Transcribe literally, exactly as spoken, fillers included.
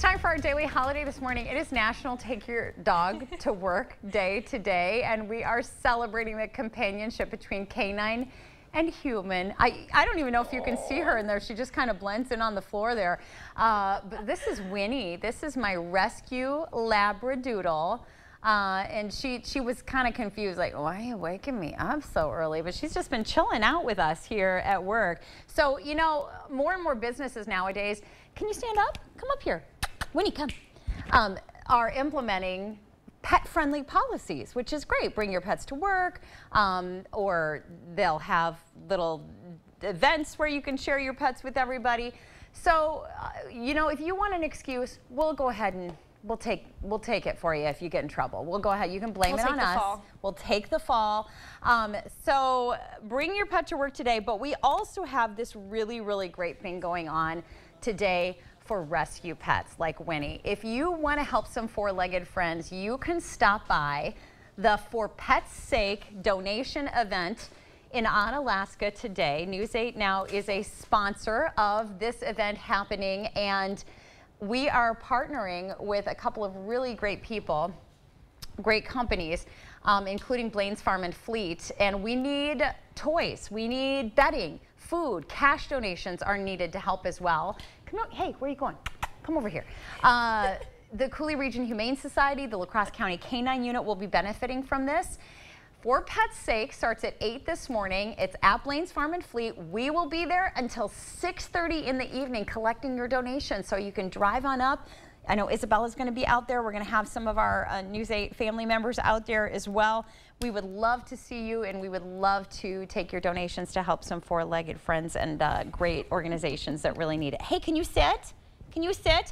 time for our daily holiday this morning. It is National Take Your Dog to Work Day today, and we are celebrating the companionship between canine and human. I, I don't even know if you can see her in there. She just kind of blends in on the floor there. Uh, but this is Winnie. This is my rescue Labradoodle. Uh, and she, she was kind of confused, like, why are you waking me up so early? But she's just been chilling out with us here at work. So, you know, more and more businesses nowadays, can you stand up? Come up here. Winnie, come. Um, are implementing pet-friendly policies, which is great. Bring your pets to work, um, or they'll have little events where you can share your pets with everybody. So, uh, you know, if you want an excuse, we'll go ahead and We'll take we'll take it for you if you get in trouble. We'll go ahead. You can blame we'll it on us. Fall. We'll take the fall. Um, so bring your pet to work today. But we also have this really really great thing going on today for rescue pets like Winnie. If you want to help some four-legged friends, you can stop by the For Pets Sake donation event in Onalaska today. News eight Now is a sponsor of this event happening, and we are partnering with a couple of really great people, great companies, um, including Blaine's Farm and Fleet. And we need toys, we need bedding, food, cash donations are needed to help as well. Come on, hey, where are you going? Come over here. Uh, the Coulee Region Humane Society, the La Crosse County Canine Unit will be benefiting from this. For Pets Sake starts at eight this morning. It's at Blaine's Farm and Fleet. We will be there until six thirty in the evening collecting your donations, so you can drive on up. I know Isabella's going to be out there. We're going to have some of our uh, News eight family members out there as well. We would love to see you, and we would love to take your donations to help some four-legged friends and uh, great organizations that really need it. Hey, can you sit? Can you sit?